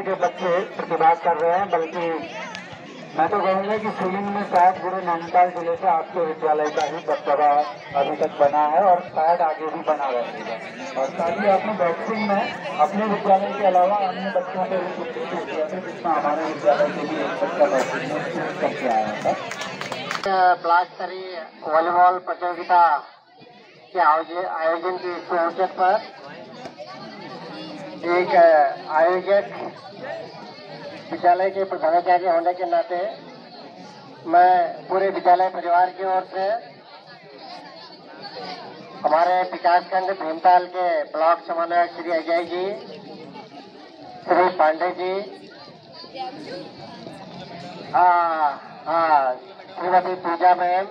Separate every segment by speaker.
Speaker 1: के बच्चे प्रतिभा कर रहे हैं, बल्कि मैं तो कहूँगा कि स्विमिंग में शायद पूरे नैनीताल जिले से आपके विद्यालय का ही दबदबा अभी तक बना है और शायद आगे भी बना रहेगा। और साथ ही आपने बॉक्सिंग में अपने विद्यालय के अलावा अन्य बच्चों को भी किया था, जिसमें हमारे विद्यालय से भी एक बच्चा बॉक्सिंग में करके आया था।
Speaker 2: ब्लास्ट स्तरीय वॉलीबॉल प्रतियोगिता के आयोजन के इस अवसर पर एक आयोजक विद्यालय के प्रधानाचार्य होने के नाते मैं पूरे विद्यालय परिवार की ओर से हमारे विकासखंड भीमताल के ब्लॉक समन्वयक Shri Ajay ji, Shri Pande ji, Shrimati Pooja ma'am,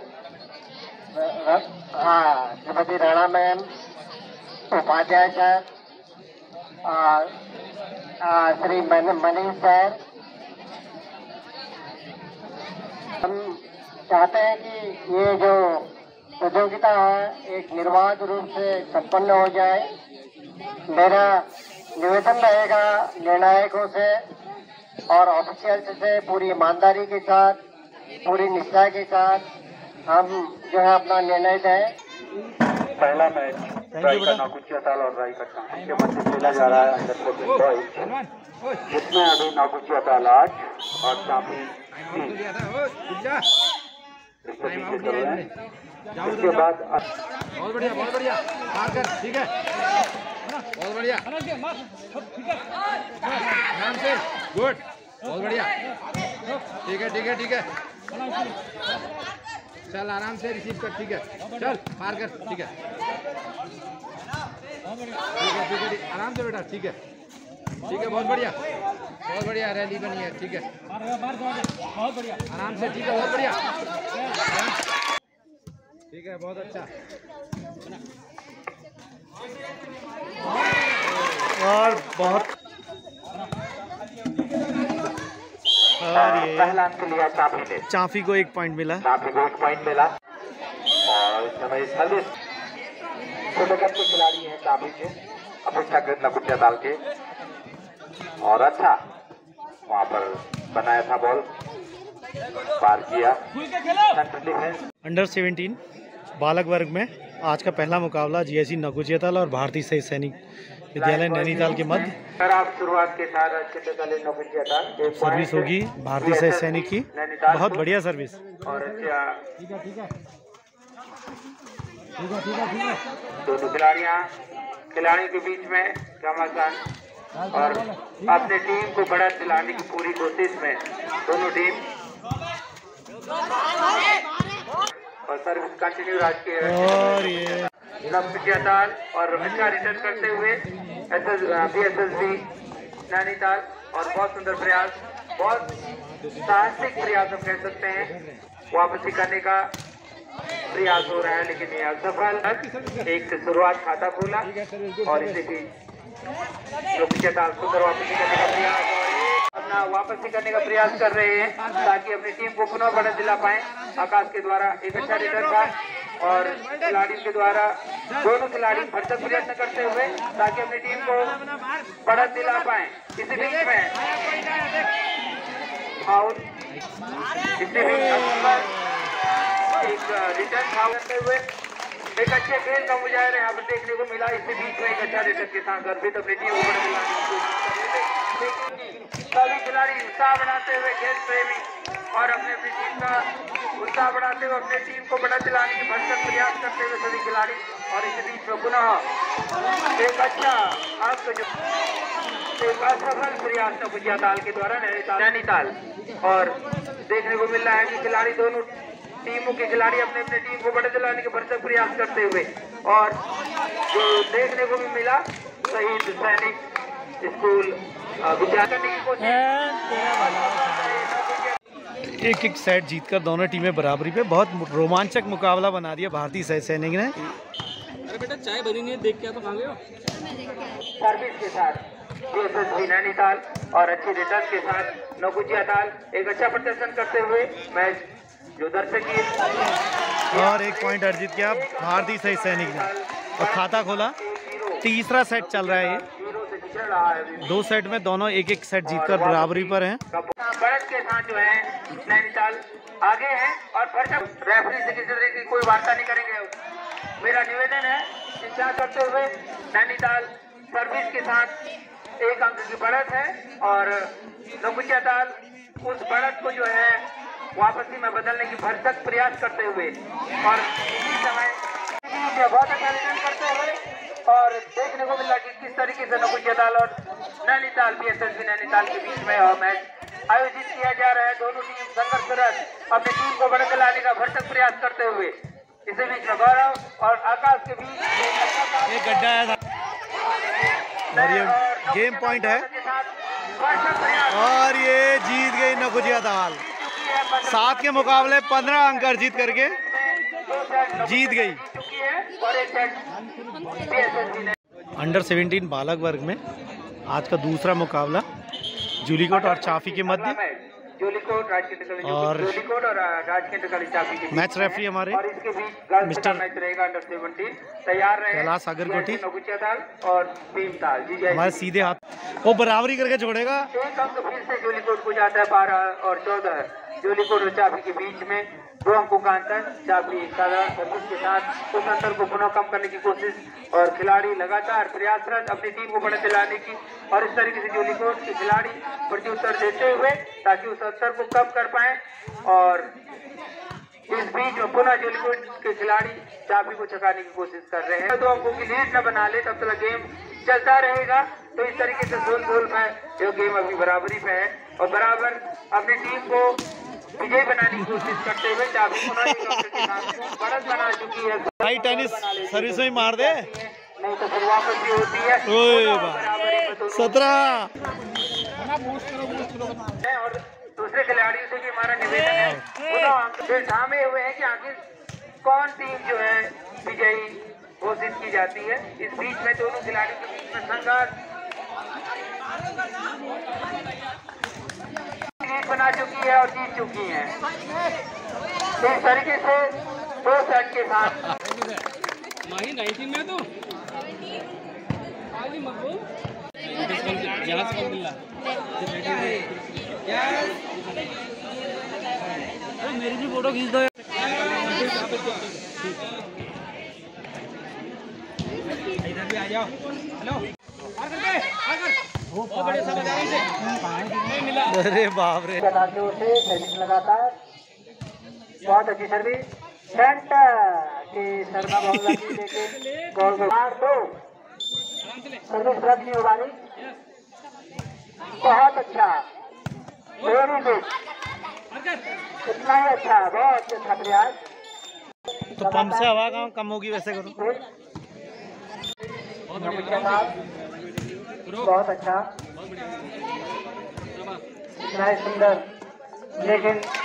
Speaker 2: Shrimati Rana ma'am, Upadhyay sir, Shri Manish sir, हम चाहते हैं कि ये जो प्रतियोगिता है एक निर्बाध रूप से संपन्न हो जाए। मेरा निवेदन रहेगा निर्णायकों से और ऑफिशियल्स से पूरी ईमानदारी के साथ, पूरी निष्ठा के साथ हम जो है अपना निर्णय दें।
Speaker 1: पहला मैच रायका नागुचियाताल और रायका चांपी के मध्य खेला जा रहा है अंडर 14 बॉयज, जिसमें अभी नागुचियाताल 8 और चांपी 3 इसके बाद
Speaker 3: बहुत बढ़िया ठीक है, बहुत बढ़िया, आराम से, गुड, बहुत बढ़िया, ठीक है, चल आराम से रिसीव कर, ठीक है, चल पार कर, ठीक है, आराम से बेटा, ठीक है, बहुत बढ़िया रैली बनी है, ठीक है, बहुत बढ़िया, आराम से, ठीक है, बहुत बढ़िया, ठीक है, बहुत अच्छा,
Speaker 4: और बहुत
Speaker 1: पहला अंक लिया चांपी ने,
Speaker 4: चांपी को 1 पॉइंट मिला,
Speaker 1: चांपी को 1 पॉइंट मिला। और इस समय सर्विस छोटे के खिलाड़ी हैं चांपी के, अपेक्षाकृत नागुचियाताल के, और अच्छा वहां पर बनाया था, बॉल पार किया।
Speaker 4: अंडर 17 बालक वर्ग में आज का पहला मुकाबला जीएससी नागुचियाताल और भारतीय सैनिक सैनिक विद्यालय नैनीताल के मध्य।
Speaker 1: आप शुरुआत के साथ नागुचियाताल
Speaker 4: सर्विस होगी भारतीय सैनिक सैनिक की, बहुत बढ़िया सर्विस
Speaker 1: और अच्छा दोनों खिलाड़ियों के बीच में घमासान और अपने टीम को बढ़ा दिलाने की पूरी कोशिश में दोनों टीम, और सर्विस कंटिन्यू राजकीय
Speaker 4: और ये
Speaker 1: नागुचियाताल और अच्छा रिटर्न करते हुए BSSB नैनीताल, और बहुत सुंदर प्रयास, बहुत साहसिक प्रयास हम कह सकते हैं, वापसी करने का प्रयास हो रहा है, लेकिन ये असफल। एक शुरुआत खाता खोला और इसी बीच नागुचियाताल सुंदर वापसी करने का प्रयास, और अपना वापसी करने का प्रयास कर रहे हैं ताकि अपनी टीम को पुनः बढ़त दिला पाए। आकाश के द्वारा एक अच्छा रिटर्न था और खिलाड़ियों के द्वारा दोनों खिलाड़ी भरसक प्रयत्न करते हुए ताकि अपनी टीम को बढ़त दिला पाए। इसी बीच में फाउल, इसी बीच एक रिटर्न फाउल करते हुए एक अच्छे खेल का मुजाहिरा यहाँ पर देखने को मिला। इसी बीच में एक अच्छा रिटर्न के साथ गर्भित अपनी टीम को बढ़त दिलाने की कोशिश कर रहे थे, सभी खिलाड़ी उत्साह बढ़ाते हुए, खेल प्रेमी और अपनी टीम का उत्साह बढ़ाते हुए अपनी टीम को बढ़त दिलाने की भरसक प्रयास करते हुए सभी खिलाड़ी, और इस बीच में पुनः एक अच्छा अंक जो एक असफल प्रयास नागुचियाताल के द्वारा नैनीताल, और देखने को मिल रहा है कि खिलाड़ी दोनों टीमों के खिलाड़ी अपने अपने टीम को बढ़त दिलाने के भरसक प्रयास करते हुए, और जो देखने को भी मिला शहीद सैनिक स्कूल विद्यालय की कोशिश,
Speaker 4: एक सेट जीतकर दोनों टीमें बराबरी पे, बहुत रोमांचक मुकाबला बना दिया भारतीय सैनिक ने।
Speaker 3: अरे बेटा चाय बनी नहीं है, देख के तो कहाँ गए हो?
Speaker 1: सर्विस के साथ BSSB नैनीताल और अच्छी रिटर्न के साथ नागुचियाताल एक अच्छा प्रदर्शन करते हुए मैच जो दर्शक
Speaker 4: और 1 पॉइंट अर्जित किया भारतीय सैनिक ने और खाता खोला। तीसरा सेट चल रहा है ये।
Speaker 1: पिछड़ रहा है अभी।
Speaker 4: 2 सेट में दोनों एक सेट जीतकर बराबरी पर हैं।
Speaker 1: बढ़त के साथ जो है नैनीताल आगे है और रेफरी से किसी तरह की कोई वार्ता नहीं करेंगे। मेरा निवेदन है इंतजार करते हुए नैनीताल सर्विस के साथ 1 अंक की बढ़त है और नकुचिया ताल उस बढ़त को जो है वापसी में बदलने की भरसक प्रयास करते हुए और इसी समय बहुत अच्छा रिटर्न करते हुए और देखने को मिला कि किस तरीके से नकुचिया ताल और नैनीताल बीएसएसबी नैनीताल के बीच में मैच आयोजित किया जा रहा है। दोनों टीम संघर्षरत अपनी टीम को बढ़कर लाने का भरसक प्रयास करते हुए इसी बीच में गौरव और आकाश के बीच
Speaker 4: एक गड्ढा है और ये गेम पॉइंट है और ये जीत गई नकुचिया ताल। 7 के मुकाबले 15 अंक अर्जित करके जीत गई। अंडर 17 बालक वर्ग में आज का दूसरा मुकाबला जूलीकोट और चाफी के मध्य और मैच रेफरी हमारे मिस्टर कैलाश सागरकोटी
Speaker 1: और भीमताल जी
Speaker 4: हमारे सीधे हाथ वो बराबरी करके छोड़ेगा।
Speaker 1: 1 अंक फिर से जूलीकोट को जाता है 12 और 14 जूलीकोट और चाफी के बीच में 2 अंकों का अंतर। चाफी साधारण सर्विस के साथ उस अंतर को पुनः कम करने की कोशिश और खिलाड़ी लगातार प्रयासरत अपनी टीम को बढ़त दिलाने की और इस तरीके से जूलीकोट के खिलाड़ी प्रत्युत्तर देते हुए ताकि उस अंतर को कम कर पाए और इस बीच में पुनः जूलीकोट के खिलाड़ी चाफी को छकाने की कोशिश कर रहे हैं। 2 अंकों की लीड न बना ले तब तक गेम चलता रहेगा। तो इस तरीके से गोल में जो गेम अभी बराबरी पे है और बराबर अपनी टीम को विजय बनाने की कोशिश करते हुए चाबी बढ़त बना चुकी है।
Speaker 4: भाई टेनिस सर्विस में मार दे
Speaker 1: नहीं तो फिर वापस भी होती है।
Speaker 4: 17
Speaker 1: और दूसरे खिलाड़ियों से भी हमारा निवेदन है फिर थामे हुए हैं कि आखिर कौन टीम जो है विजयी घोषित की जाती है। इस बीच में दोनों खिलाड़ियों के बीच में संघर्ष बना चुकी है और जीत चुकी है। इस तरीके से 2 सेट के साथ
Speaker 3: 19 में तो मेरी भी फोटो खींच दो। इधर भी आ जाओ। हेलो
Speaker 4: अरे बाप रे
Speaker 2: सर्विस लगातार बहुत अच्छी सर्विस सेंटर की शर्मा बाबूला जी लेके गोल को मार दो सर्विस रद्द नहीं हो रही। बहुत अच्छा वेरी गुड इतना ही अच्छा बहुत अच्छा प्रयास।
Speaker 4: तो पंप से हवा कम होगी वैसे करो।
Speaker 2: बहुत अच्छा इतना सुंदर लेकिन